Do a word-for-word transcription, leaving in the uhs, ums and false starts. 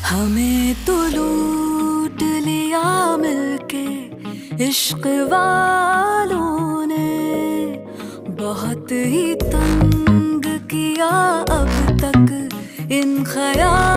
हमें तो लूट लिया मिलके इश्क वालों ने, बहुत ही तंग किया अब तक इन ख्याल